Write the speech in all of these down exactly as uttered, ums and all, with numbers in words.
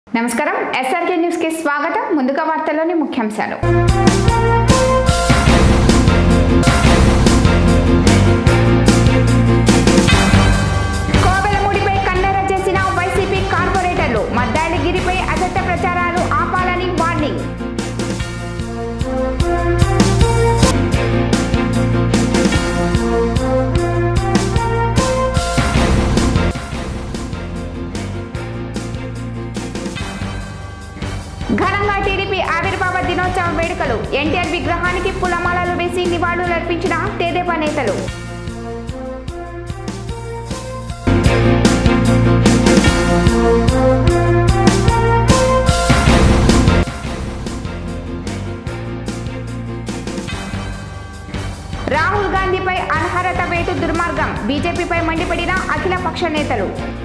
నమస్కారం SRK news కి స్వాగతం. ముందుగా వార్తల్లోని ముఖ్యాంశాలు. కోవెలమూడిపై కన్నెర చేసిన వైసీపీ కార్పొరేటర్లు. మద్దాలిగిరిపై అసత్య ప్రచారాలు ఆపాలని వార్నింగ్. ఘనంగా టీడీపీ ఆవిర్భావ దినోత్సవ వేడుకలు. ఎన్టీఆర్ విగ్రహానికి పూలమాలలు వేసి నివాళులర్పించిన తెదేపా నేతలు. రాహుల్ గాంధీపై అనర్హత వేటు దుర్మార్గం. బీజేపీపై మండిపడిన అఖిల పక్ష నేతలు.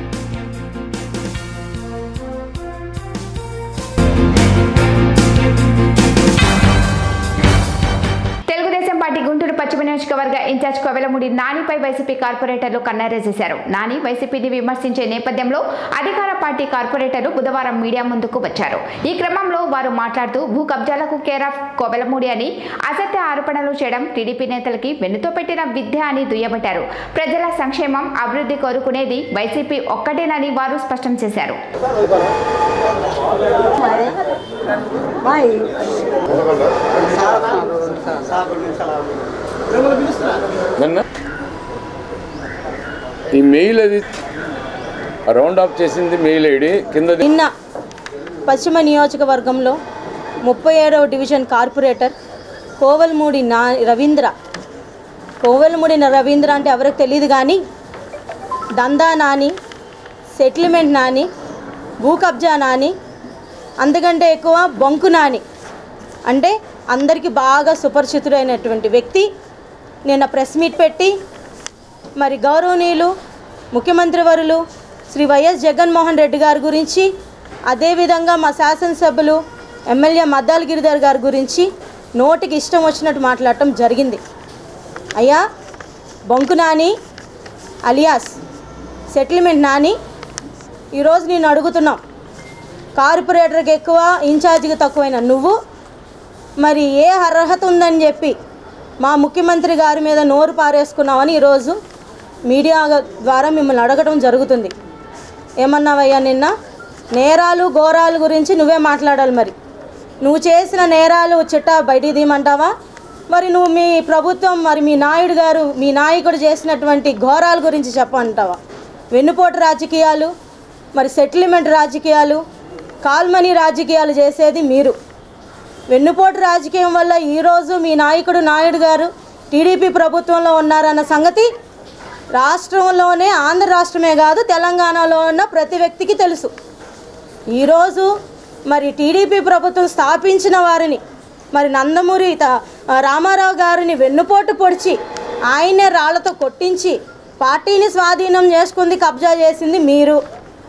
గుంటూరు పశ్చిమ నియోజకవర్గ ఇన్ఛార్జ్ కోవెలమూడి నానిపై వైసీపీ కార్పొరేటర్లు కన్నెర చేశారు. నాని వైసీపీని విమర్శించే నేపథ్యంలో అధికార పార్టీ కార్పొరేటర్లు బుధవారం మీడియా ముందుకు వచ్చారు. ఈ క్రమంలో వారు మాట్లాడుతూ భూ కబ్జాలకు కేర్ ఆఫ్ కోవెలమూడి అని అసత్య ఆరోపణలు చేయడం టీడీపీ నేతలకి వెన్నుతో పెట్టిన విద్య అని దుయ్యబట్టారు. ప్రజల సంక్షేమం అభివృద్ధి కోరుకునేది వైసీపీ ఒక్కటేనని వారు స్పష్టం చేశారు. ఈ మెయిల్ అది రౌండ్ ఆఫ్ చేసింది మెయిల్ ఐడి కింద. నిన్న పశ్చిమ నియోజకవర్గంలో ముప్పై ఏడవ డివిజన్ కార్పొరేటర్ కోవెలమూడి నా రవీంద్ర కోవెలమూడి రవీంద్ర అంటే ఎవరికి తెలియదు కానీ దందా నాని, సెటిల్మెంట్ నాని, భూ కబ్జా నాని, అంతకంటే ఎక్కువ బొంకు నాని అంటే అందరికీ బాగా సుపరిచితుడైనటువంటి వ్యక్తి నిన్న ప్రెస్ మీట్ పెట్టి మరి గౌరవనీయులు ముఖ్యమంత్రి వర్యులు శ్రీ వైఎస్ జగన్మోహన్ రెడ్డి గారి గురించి, అదేవిధంగా మా శాసనసభ్యులు ఎమ్మెల్యే మద్దాలి గిరిధర్ గారి గురించి నోటికి ఇష్టం వచ్చినట్టు మాట్లాడటం జరిగింది. అయ్యా బొంకు నాని అలియాస్ సెటిల్మెంట్ నాని, ఈరోజు నేను అడుగుతున్నాం, కార్పొరేటర్కి ఎక్కువ ఇన్ఛార్జికి తక్కువైన నువ్వు మరి ఏ అర్హత ఉందని చెప్పి మా ముఖ్యమంత్రి గారి మీద నోరు పారేసుకున్నావని ఈరోజు మీడియా ద్వారా మిమ్మల్ని అడగడం జరుగుతుంది. ఏమన్నావయ్యా నిన్న? నేరాలు ఘోరాలు గురించి నువ్వే మాట్లాడాలి. మరి నువ్వు చేసిన నేరాలు చిట్టా బయటికి తీయమంటావా? మరి నువ్వు మీ ప్రభుత్వం మరి మీ నాయుడు గారు మీ నాయకుడు చేసినటువంటి ఘోరాల గురించి చెప్పంటావా? వెన్నుపోటు రాజకీయాలు, మరి సెటిల్మెంట్ రాజకీయాలు, కాల్మనీ రాజకీయాలు చేసేది మీరు. వెన్నుపోటు రాజకీయం వల్ల ఈరోజు మీ నాయకుడు నాయుడు గారు టీడీపీ ప్రభుత్వంలో ఉన్నారన్న సంగతి రాష్ట్రంలోనే, ఆంధ్ర రాష్ట్రమే కాదు తెలంగాణలో ఉన్న ప్రతి వ్యక్తికి తెలుసు. ఈరోజు మరి టీడీపీ ప్రభుత్వం స్థాపించిన వారిని మరి నందమూరి రామారావు గారిని వెన్నుపోటు పొడిచి ఆయనే రాళ్లతో కొట్టించి పార్టీని స్వాధీనం చేసుకుంది, కబ్జా చేసింది మీరు.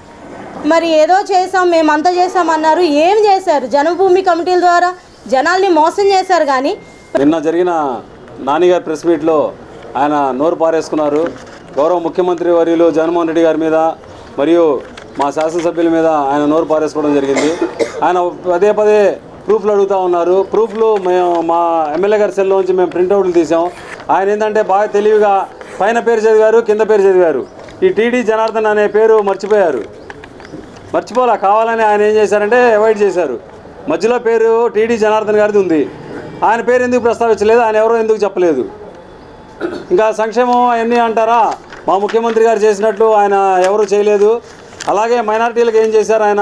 మరి ఏదో చేసాం మేమంతా చేసామన్నారు. ఏం చేశారు? జన్మభూమి కమిటీల ద్వారా జనాల్ని మోసం చేశారు. కానీ నిన్న జరిగిన నానిగారి ప్రెస్ మీట్లో ఆయన నోరు పారేసుకున్నారు. గౌరవ ముఖ్యమంత్రి వర్యులు జగన్మోహన్ రెడ్డి గారి మీద మరియు మా శాసనసభ్యుల మీద ఆయన నోరు పారేసుకోవడం జరిగింది. ఆయన పదే పదే ప్రూఫ్లు అడుగుతూ ఉన్నారు. ప్రూఫ్లు మేము మా ఎమ్మెల్యే గారి సెల్లో నుంచి మేము ప్రింట్అవుట్లు తీసాం. ఆయన ఏంటంటే బాగా తెలివిగా పైన పేరు చదివారు, కింద పేరు చదివారు. ఈ టీడీ జనార్దన్ అనే పేరు మర్చిపోయారు. మర్చిపోలా, కావాలని ఆయన ఏం చేశారంటే అవాయిడ్ చేశారు. మధ్యలో పేరు టీడీ జనార్దన్ గారిది ఉంది. ఆయన పేరు ఎందుకు ప్రస్తావించలేదు? ఆయన ఎవరో ఎందుకు చెప్పలేదు? ఇంకా సంక్షేమం అవన్నీ అంటారా? మా ముఖ్యమంత్రి గారు చేసినట్లు ఆయన ఎవరు చేయలేదు. అలాగే మైనారిటీలకు ఏం చేశారు ఆయన?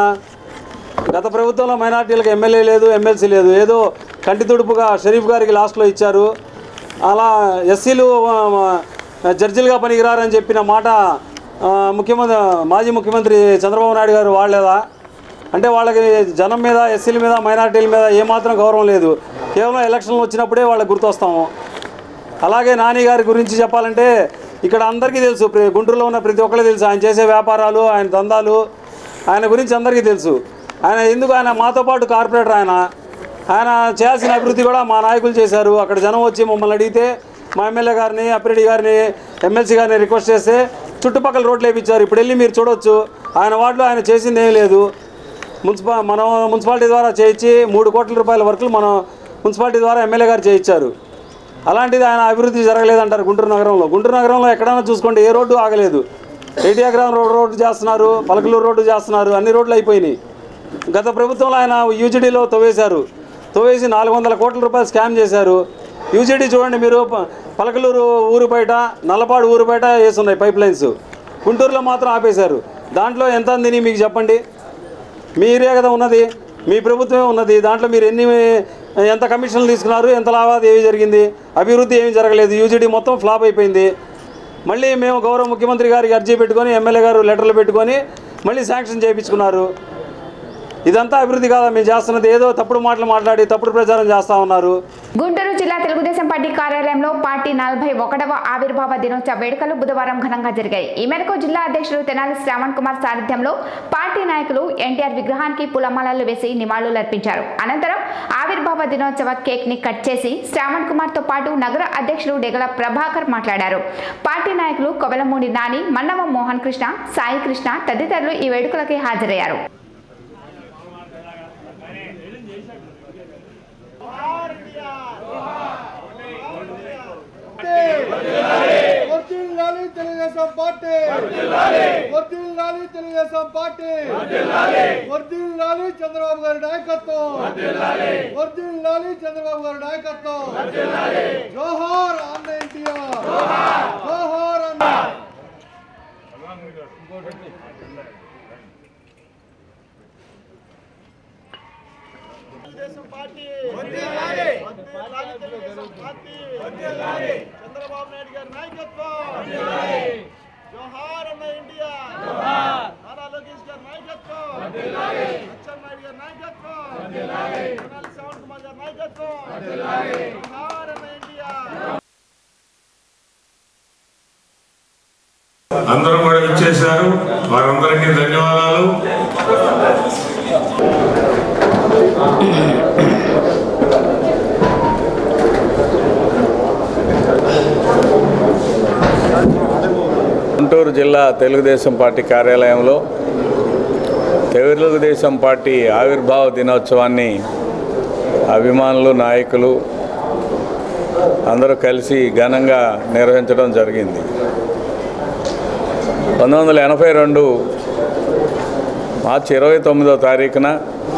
గత ప్రభుత్వంలో మైనారిటీలకు ఎమ్మెల్యే లేదు, ఎమ్మెల్సీ లేదు. ఏదో కంటి తుడుపుగా షరీఫ్ గారికి లాస్ట్లో ఇచ్చారు. అలా ఎస్సీలు జడ్జిలుగా పనికిరారని చెప్పిన మాట ముఖ్యమంత్రి మాజీ ముఖ్యమంత్రి చంద్రబాబు నాయుడు గారు వాడలేదా? అంటే వాళ్ళకి జనం మీద, ఎస్సీల మీద, మైనారిటీల మీద ఏమాత్రం గౌరవం లేదు. కేవలం ఎలక్షన్లు వచ్చినప్పుడే వాళ్ళకి గుర్తొస్తాము. అలాగే నాని గారి గురించి చెప్పాలంటే ఇక్కడ అందరికీ తెలుసు, గుంటూరులో ఉన్న ప్రతి ఒక్కరికి తెలుసు ఆయన చేసే వ్యాపారాలు, ఆయన దందాలు, ఆయన గురించి అందరికీ తెలుసు. ఆయన ఎందుకు ఆయన మాతో పాటు కార్పొరేటర్, ఆయన ఆయన చేయాల్సిన అభివృద్ధి కూడా మా నాయకులు చేశారు. అక్కడ జనం వచ్చి మమ్మల్ని అడిగితే మా ఎమ్మెల్యే గారిని, అప్పిరెడ్డి గారిని, ఎమ్మెల్సీ గారిని రిక్వెస్ట్ చేస్తే చుట్టుపక్కల రోడ్లు వేయించారు. ఇప్పుడు వెళ్ళి మీరు చూడొచ్చు ఆయన వార్డులో ఆయన చేసింది ఏం లేదు. మున్సిపా మనం మున్సిపాలిటీ ద్వారా చేయించి మూడు కోట్ల రూపాయల వర్కులు మనం మున్సిపాలిటీ ద్వారా ఎమ్మెల్యే గారు చేయించారు. అలాంటిది ఆయన అభివృద్ధి జరగలేదంటారు గుంటూరు నగరంలో. గుంటూరు నగరంలో ఎక్కడైనా చూసుకోండి, ఏ రోడ్డు ఆగలేదు. ఏటీఆగ్రామ్ రోడ్ రోడ్డు చేస్తున్నారు, పలకలూరు రోడ్డు చేస్తున్నారు, అన్ని రోడ్లు అయిపోయినాయి. గత ప్రభుత్వంలో ఆయన యూజీడీలో తవ్వేశారు, తవ్వేసి నాలుగు వందల కోట్ల రూపాయలు స్కామ్ చేశారు. యూజీడీ చూడండి మీరు, పలకలూరు ఊరు బయట, నల్లపాడు ఊరు బయట వేస్తున్నాయి పైప్ లైన్స్. గుంటూరులో మాత్రం ఆపేశారు. దాంట్లో ఎంత అందిని మీకు చెప్పండి? మీ ఏరియా కదా ఉన్నది, మీ ప్రభుత్వమే ఉన్నది. దాంట్లో మీరు ఎన్ని ఎంత కమిషన్లు తీసుకున్నారు, ఎంత లావాదేవీ జరిగింది? అభివృద్ధి ఏమీ జరగలేదు. యూజీడీ మొత్తం ఫ్లాప్ అయిపోయింది. మళ్ళీ మేము గౌరవ ముఖ్యమంత్రి గారికి అర్జీ పెట్టుకొని ఎమ్మెల్యే గారు లెటర్లు పెట్టుకొని మళ్ళీ శాంక్షన్ చేయించుకున్నారు. ఇదంతా అభివృద్ధి కాదా మేము చేస్తున్నది? ఏదో తప్పుడు మాటలు మాట్లాడి తప్పుడు ప్రచారం చేస్తూ ఉన్నారు. గుంటూరు జిల్లా తెలుగుదేశం పార్టీ కార్యాలయంలో పార్టీ నలభై ఒకటవ ఆవిర్భావ దినోత్సవ వేడుకలు బుధవారం ఘనంగా జరిగాయి. ఈ మేరకు జిల్లా అధ్యక్షుడు తెనాలి శ్రావణ్ కుమార్ సారథ్యంలో పార్టీ నాయకులు ఎన్టీఆర్ విగ్రహానికి పూలమాలలు వేసి నివాళులర్పించారు. అనంతరం ఆవిర్భావ దినోత్సవ కేక్ ని కట్ చేసి శ్రావణ్ కుమార్ తో పాటు నగర అధ్యక్షుడు డెగల ప్రభాకర్ మాట్లాడారు. పార్టీ నాయకులు కొవెలమూడి నాని, మన్నవ మోహన్ కృష్ణ, సాయి కృష్ణ తదితరులు ఈ వేడుకలకి హాజరయ్యారు. తెలుగుదేశం పార్టీ వర్ధిల్లాలి, తెలుగుదేశం పార్టీ వర్ధిల్లాలి, చంద్రబాబు గారి నాయకత్వం వర్ధిల్లాలి, చంద్రబాబు గారి నాయకత్వం. జోహార్ అన్న ఎన్టీఆర్, జోహార్ అన్న. తెలుగుదేశం పార్టీ వర్ధిల్లాలి, తెలుగుదేశం పార్టీ వర్ధిల్లాలి, చంద్రబాబు నాయుడు గారి నాయకత్వం వర్ధిల్లాలి. జోహార్ అన్న ఎన్టీఆర్, జోహార్ నారా లోకేష్ గారి నాయకత్వం వర్ధిల్లాలి, అచ్చెన్నాయుడు గారి నాయకత్వం వర్ధిల్లాలి, తెనాలి శ్రావణ్ కుమార్ గారి నాయకత్వం వర్ధిల్లాలి. జోహార్ అన్న ఎన్టీఆర్. అందరూ కూడా ఇచ్చేశారు, వారందరికీ ధన్యవాదాలు. గుంటూరు జిల్లా తెలుగుదేశం పార్టీ కార్యాలయంలో తెలుగుదేశం పార్టీ ఆవిర్భావ దినోత్సవాన్ని అభిమానులు, నాయకులు అందరూ కలిసి ఘనంగా నిర్వహించడం జరిగింది. పంతొమ్మిది వందల ఎనభై రెండు మార్చి ఇరవై తొమ్మిదో తారీఖున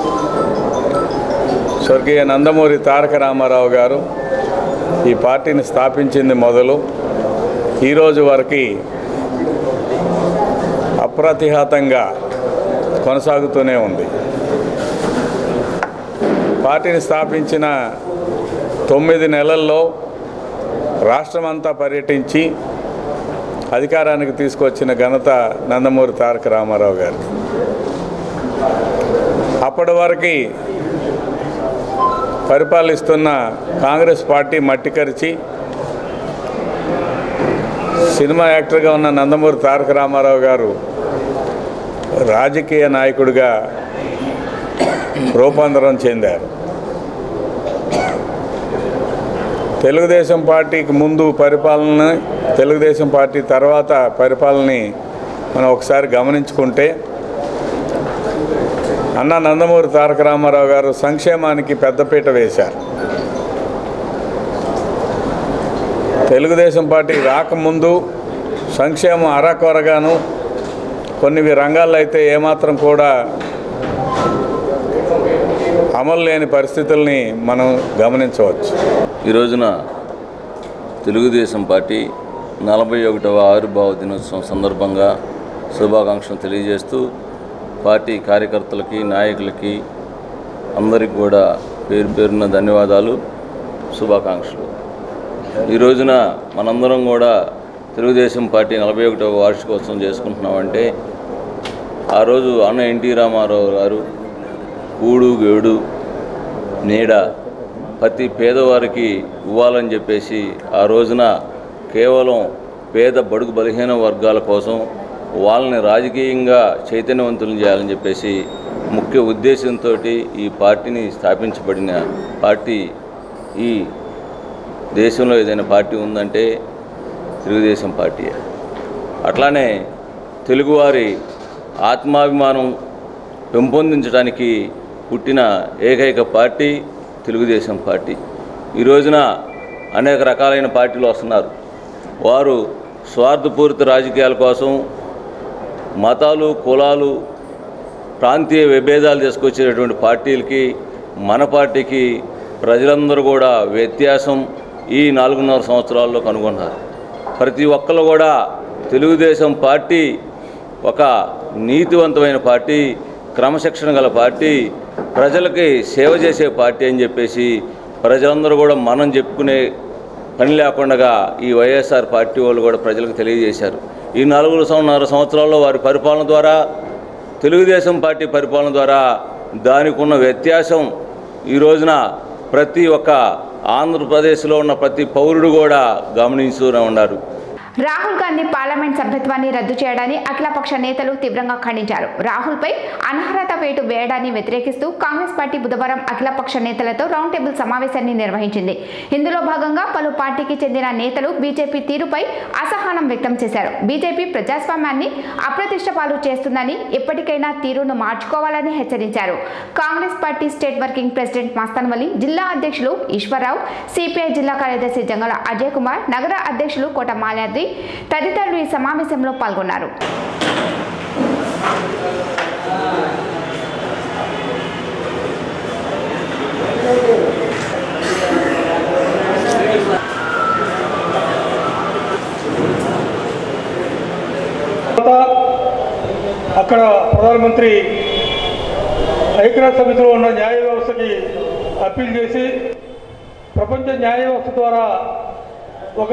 స్వర్గీయ నందమూరి తారక రామారావు గారు ఈ పార్టీని స్థాపించింది మొదలు ఈరోజు వరకు అప్రతిహతంగా కొనసాగుతూనే ఉంది. పార్టీని స్థాపించిన తొమ్మిది నెలల్లో రాష్ట్రమంతా పర్యటించి అధికారానికి తీసుకొచ్చిన ఘనత నందమూరి తారక రామారావు గారు. అప్పటి వరకు పరిపాలిస్తున్న కాంగ్రెస్ పార్టీ మట్టి కరిచి సినిమా యాక్టర్గా ఉన్న నందమూరి తారక రామారావు గారు రాజకీయ నాయకుడిగా రూపాంతరం చెందారు. తెలుగుదేశం పార్టీకి ముందు పరిపాలన, తెలుగుదేశం పార్టీ తర్వాత పరిపాలనని మనం ఒకసారి గమనించుకుంటే అన్న నందమూరి తారక రామారావు గారు సంక్షేమానికి పెద్దపీట వేశారు. తెలుగుదేశం పార్టీ రాకముందు సంక్షేమం అరాకొరగాను, కొన్ని రంగాల్లో అయితే ఏమాత్రం కూడా అమలు లేని పరిస్థితుల్ని మనం గమనించవచ్చు. ఈ రోజున తెలుగుదేశం పార్టీ నలభై ఒకటవ ఆవిర్భావ దినోత్సవం సందర్భంగా శుభాకాంక్షలు తెలియజేస్తూ పార్టీ కార్యకర్తలకి, నాయకులకి అందరికీ కూడా పేరు పేరున ధన్యవాదాలు, శుభాకాంక్షలు. ఈ రోజున మనందరం కూడా తెలుగుదేశం పార్టీ నలభై ఒకటవ వార్షికోత్సవం చేసుకుంటున్నామంటే ఆ రోజు అన్న ఎన్టీ రామారావు గారు కూడు గేడు నీడ ప్రతి పేదవారికి ఇవ్వాలని చెప్పేసి ఆ రోజున కేవలం పేద బడుగు బలహీన వర్గాల కోసం వాళ్ళని రాజకీయంగా చైతన్యవంతులను చేయాలని చెప్పేసి ముఖ్య ఉద్దేశంతో ఈ పార్టీని స్థాపించబడిన పార్టీ. ఈ దేశంలో ఏదైనా పార్టీ ఉందంటే తెలుగుదేశం పార్టీయే. అట్లానే తెలుగువారి ఆత్మాభిమానం పెంపొందించడానికి పుట్టిన ఏకైక పార్టీ తెలుగుదేశం పార్టీ. ఈ రోజున అనేక రకాలైన పార్టీలు వస్తున్నారు. వారు స్వార్థపూరిత రాజకీయాల కోసం మతాలు, కులాలు, ప్రాంతీయ విభేదాలు తీసుకొచ్చేటటువంటి పార్టీలకి మన పార్టీకి ప్రజలందరూ కూడా వ్యత్యాసం ఈ నాలుగున్నర సంవత్సరాల్లో కనుగొన్నారు. ప్రతి ఒక్కరు కూడా తెలుగుదేశం పార్టీ ఒక నీతివంతమైన పార్టీ, క్రమశిక్షణ గల పార్టీ, ప్రజలకి సేవ చేసే పార్టీ అని చెప్పేసి ప్రజలందరూ కూడా మనం చెప్పుకునే పని లేకుండా ఈ వైఎస్ఆర్ పార్టీ వాళ్ళు కూడా ప్రజలకు తెలియజేశారు. ఈ నాలుగున్నర సంవత్సరాల్లో వారి పరిపాలన ద్వారా, తెలుగుదేశం పార్టీ పరిపాలన ద్వారా దానికి ఉన్న వ్యత్యాసం ఈ రోజున ప్రతి ఒక్క ఆంధ్రప్రదేశ్లో ఉన్న ప్రతి పౌరుడు కూడా గమనిస్తూనే ఉన్నారు. రాహుల్ గాంధీ పార్లమెంట్ సభ్యత్వాన్ని రద్దు చేయడాన్ని అఖిలపక్ష నేతలు తీవ్రంగా ఖండించారు. రాహుల్పై అనర్హత వేటు వేయడాన్ని వ్యతిరేకిస్తూ కాంగ్రెస్ పార్టీ బుధవారం అఖిలపక్ష నేతలతో రౌండ్ టేబుల్ సమావేశాన్ని నిర్వహించింది. ఇందులో భాగంగా పలు పార్టీకి చెందిన నేతలు బీజేపీ తీరుపై అసహనం వ్యక్తం చేశారు. బీజేపీ ప్రజాస్వామ్యాన్ని అప్రతిష్ట పాలు చేస్తుందని, ఎప్పటికైనా తీరును మార్చుకోవాలని హెచ్చరించారు. Congress party state working president Mastan Vali, జిల్లా అధ్యక్షులు ఈశ్వరరావు, సిపిఐ జిల్లా కార్యదర్శి జంగల అజయ్ కుమార్, నగర అధ్యక్షులు కోట మాల్యాద్రి తదితరులు ఈ సమావేశంలో పాల్గొన్నారు. అక్కడ ప్రధానమంత్రి ఐక్యరాజ్య సమితిలో ఉన్న న్యాయ వ్యవస్థకి అప్పీల్ చేసి ప్రపంచ న్యాయ వ్యవస్థ ద్వారా ఒక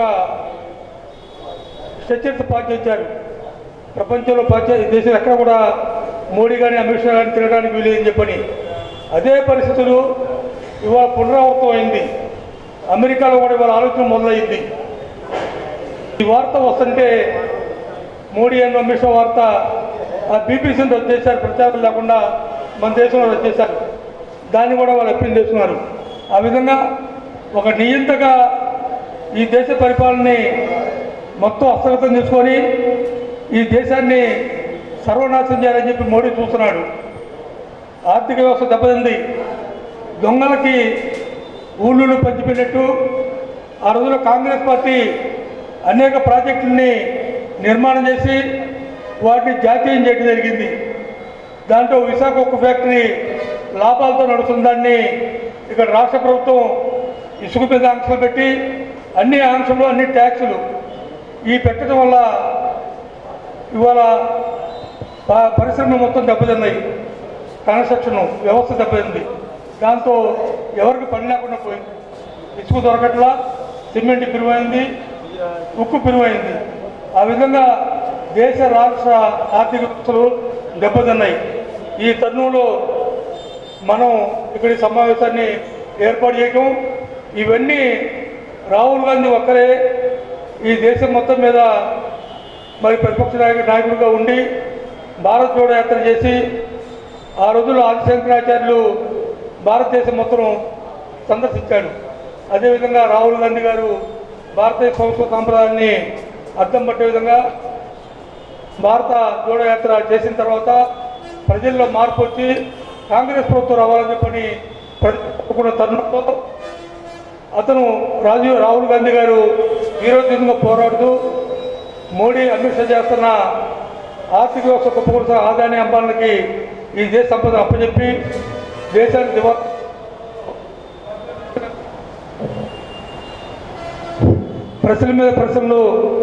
స్ట్రక్చర్స్ పాస్ చేశారు. ప్రపంచంలో పాస్ దేశం ఎక్కడ కూడా మోడీ కానీ అమిత్ షా కానీ తిరగడానికి వీలేదని చెప్పని అదే పరిస్థితులు ఇవాళ పునరావృతం అయింది. అమెరికాలో కూడా ఇవాళ ఆలోచన మొదలైంది. ఈ వార్త వస్తుంటే మోడీ అండ్ అమిత్ షా వార్త ఆ బీబీసీని రద్దు చేశారు, ప్రచారం లేకుండా మన దేశంలో రద్దు చేశారు. దాన్ని కూడా వాళ్ళు అప్పీల్ చేస్తున్నారు. ఆ విధంగా ఒక నియంతగా ఈ దేశ పరిపాలనని మొత్తం హస్తగతం చేసుకొని ఈ దేశాన్ని సర్వనాశనం చేయాలని చెప్పి మోడీ చూస్తున్నాడు. ఆర్థిక వ్యవస్థ దెబ్బతింది. దొంగలకి ఊళ్ళూ పంచిపెట్టినట్టు ఆ రోజుల్లో కాంగ్రెస్ పార్టీ అనేక ప్రాజెక్టులని నిర్మాణం చేసి వాటిని జాతీయం చేయడం జరిగింది. దాంట్లో విశాఖ ఉక్కు ఫ్యాక్టరీ లాభాలతో నడుస్తున్న దాన్ని ఇక్కడ రాష్ట్ర ప్రభుత్వం ఇసుక మీద ఆంక్షలు పెట్టి అన్ని ఆంక్షలు అన్ని ట్యాక్సులు ఈ పెట్టడం వల్ల ఇవాళ పరిశ్రమలు మొత్తం దెబ్బతిన్నాయి. కన్స్ట్రక్షన్ వ్యవస్థ దెబ్బతింది. దాంతో ఎవరికి పని లేకుండా పోయింది. ఇసుక దొరకట్లా, సిమెంట్ పిరువైంది, ఉక్కు పిరువైంది. ఆ విధంగా దేశ రాష్ట్ర ఆర్థిక వ్యవస్థలు దెబ్బతిన్నాయి. ఈ తరుణంలో మనం ఇక్కడి సమావేశాన్ని ఏర్పాటు చేయటం, ఇవన్నీ రాహుల్ గాంధీ ఒక్కరే ఈ దేశం మొత్తం మీద మరి ప్రతిపక్ష నాయకుడు నాయకుడిగా ఉండి భారత్ జోడో యాత్ర చేసి ఆ రోజుల్లో ఆదిశంకరాచార్యులు భారతదేశం మొత్తం సందర్శించాడు. అదేవిధంగా రాహుల్ గాంధీ గారు భారతీయ సంస్కృతి సాంప్రదాయాన్ని అర్థం పట్టే విధంగా భారత జోడో యాత్ర చేసిన తర్వాత ప్రజల్లో మార్పు వచ్చి కాంగ్రెస్ ప్రభుత్వం రావాలని చెప్పని ప్రజలు తరుణంలో అతను రాజీవ్ రాహుల్ గాంధీ గారు విరోధంగా పోరాడుతూ మోడీ అమిత్ షా చేస్తున్న ఆర్థిక వ్యవస్థ కుప్పకూల్సిన ఆదాని అంబాలకి ఈ దేశ సంపద అప్పచెప్పి దేశాన్ని దివా ప్రజల మీద ప్రశ్నలు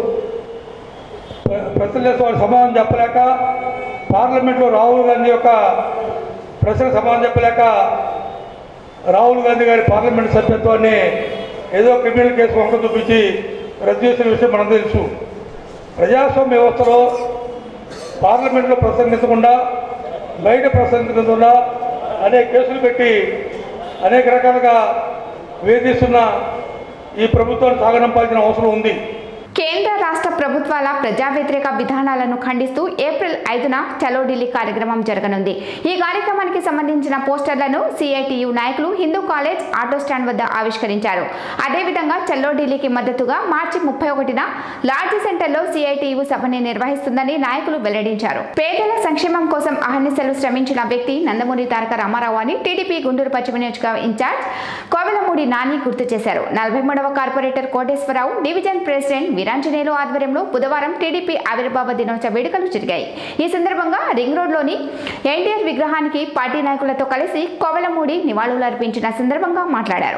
ప్రశ్నలు చేస్తే వాళ్ళు సమాధానం చెప్పలేక పార్లమెంట్లో రాహుల్ గాంధీ యొక్క ప్రశ్నకు సమాధానం చెప్పలేక రాహుల్ గాంధీ గారి పార్లమెంట్ సభ్యత్వాన్ని ఏదో క్రిమినల్ కేసు వంక చూపించి రద్దు చేసిన విషయం మనం తెలుసు. ప్రజాస్వామ్య వ్యవస్థలో పార్లమెంట్లో ప్రసంగించకుండా బయట ప్రసంగించకుండా అనేక కేసులు పెట్టి అనేక రకాలుగా వేధిస్తున్న ఈ ప్రభుత్వాన్ని సాగనంపాల్సిన అవసరం ఉంది. కేంద్ర రాష్ట్ర ప్రభుత్వం ప్రభుత్వాల ప్రజా వ్యతిరేక విధానాలను ఖండిస్తూ ఏప్రిల్ ఐదున చలో ఢిల్లీ కార్యక్రమం జరగనుంది. ఈ కార్యక్రమానికి సంబంధించిన పోస్టర్లను సిఐటియు నాయకులు హిందూ కాలేజ్ ఆటో స్టాండ్ వద్ద ఆవిష్కరించారు. అదేవిధంగా చలో ఢిల్లీకి మద్దతుగా మార్చి ముప్పై ఒకటిన లార్జ్ సెంటర్లో సిఐటియు సభని నిర్వహిస్తుందని నాయకులు వెల్లడించారు. పేదల సంక్షేమం కోసం అహర్నిశలు శ్రమించిన వ్యక్తి నందమూరి తారక రామారావు అని టీడీపీ గుంటూరు పశ్చిమ నియోజకవర్గ ఇన్ఛార్జ్ కోవెలమూడి నాని గుర్తు చేశారు. నలభై మూడవ corporator Koteswararao division president Veeranjaneyulu ఆధ్వర్యంలో బుధవారం టీడీపీ ఆవిర్భావ దినోత్సవ వేడుకలు జరిగాయి. ఈ సందర్భంగా రింగ్ రోడ్లోని ఎన్టీఆర్ విగ్రహానికి పార్టీ నాయకులతో కలిసి కోవెలమూడి నివాళులు అర్పించిన సందర్భంగా మాట్లాడారు.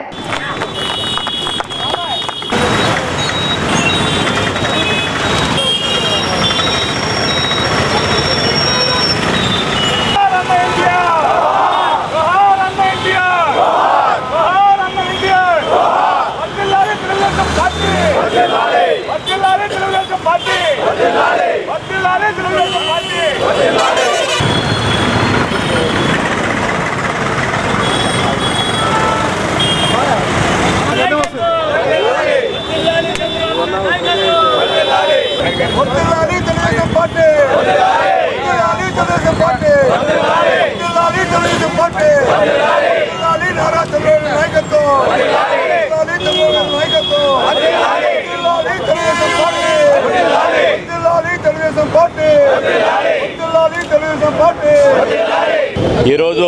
ఈరోజు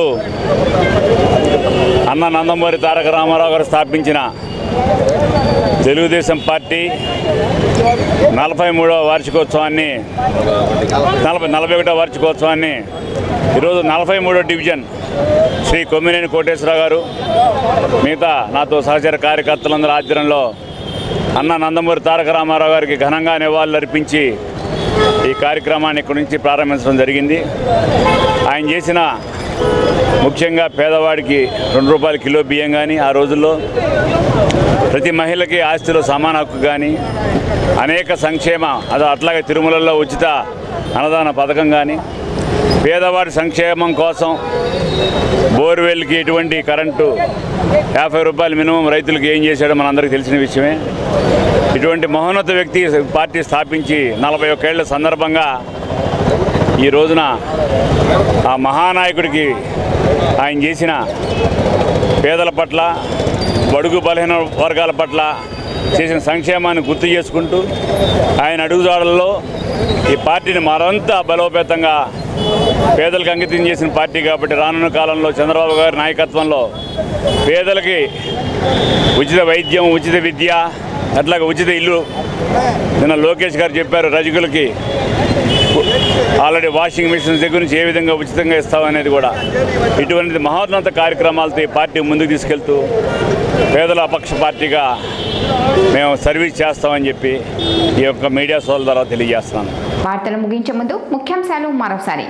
అన్న నందమూరి తారక రామారావు గారు స్థాపించిన తెలుగుదేశం పార్టీ నలభై మూడవ వార్షికోత్సవాన్ని నలభై నలభై ఒకటవ వార్షికోత్సవాన్ని ఈరోజు నలభై మూడో డివిజన్ శ్రీ కొమ్మినేని కోటేశ్వరరావు గారు మిగతా నాతో సహచర కార్యకర్తలందరి ఆధ్వర్యంలో అన్న నందమూరి తారక రామారావు గారికి ఘనంగా నివాళులు అర్పించి ఈ కార్యక్రమాన్ని ఇక్కడి నుంచి ప్రారంభించడం జరిగింది. ఆయన చేసిన ముఖ్యంగా పేదవాడికి రెండు రూపాయల కిలో బియ్యం కానీ, ఆ రోజుల్లో ప్రతి మహిళకి ఆస్తిలో సమాన హక్కు కానీ, అనేక సంక్షేమ అది అట్లాగే తిరుమలలో ఉచిత అన్నదాన పథకం కానీ, పేదవాడి సంక్షేమం కోసం బోర్వెల్కి ఎటువంటి కరెంటు యాభై రూపాయలు మినిమం రైతులకు ఏం చేశాడో మనందరికీ తెలిసిన విషయమే. ఇటువంటి మహోన్నత వ్యక్తి పార్టీ స్థాపించి నలభై ఒక్కేళ్ల సందర్భంగా ఈ రోజున ఆ మహానాయకుడికి ఆయన చేసిన పేదల పట్ల, బడుగు బలహీన వర్గాల పట్ల చేసిన సంక్షేమాన్ని గుర్తు చేసుకుంటూ ఆయన అడుగుజాడల్లో ఈ పార్టీని మరింత బలోపేతంగా పేదలకు అంకితం చేసిన పార్టీ కాబట్టి రానున్న కాలంలో చంద్రబాబు గారి నాయకత్వంలో పేదలకి ఉచిత వైద్యం, ఉచిత విద్య, అట్లాగే ఉచిత ఇల్లు, నిన్న లోకేష్ గారు చెప్పారు రజకులకి ఆల్రెడీ వాషింగ్ మిషన్స్ దగ్గర నుంచి ఏ విధంగా ఉచితంగా ఇస్తామనేది కూడా, ఇటువంటి మహోన్నత కార్యక్రమాలతో ఈ పార్టీ ముందుకు తీసుకెళ్తూ పేదల అపక్ష పార్టీగా మేము సర్వీస్ చేస్తామని చెప్పి ఈ యొక్క మీడియా సోదరుల ద్వారా తెలియజేస్తున్నాను. వార్తలు ముగించే ముందు ముఖ్యాంశాలు మరోసారి.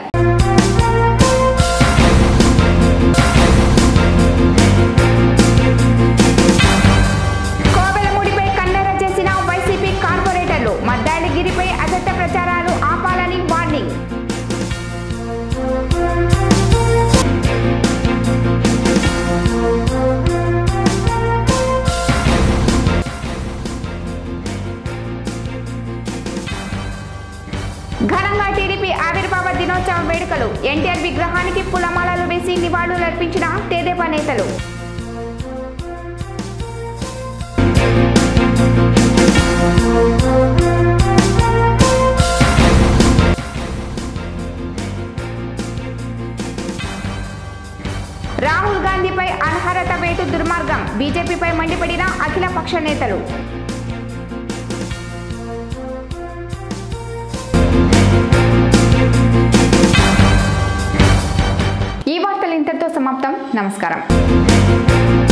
కోవెలమూడిపై కన్నెర చేసిన వైసీపీ కార్పొరేటర్లు, మద్దాలిగిరిపై అసత్య ప్రచారాలు ఆపాలని వార్నింగ్. ఘనంగా టీడీపీ ఆవిర్భావ దినోత్సవ వేడుకలు, ఎన్టీఆర్ విగ్రహానికి పూలమాలలు వేసి నివాళులు అర్పించిన తెదేపా నేతలు. రాహుల్ గాంధీపై అనర్హత వేటు దుర్మార్గం, బీజేపీపై మండిపడిన అఖిలపక్ష నేతలు. ఈ వార్తలు ఇంతటితో సమాప్తం. నమస్కారం.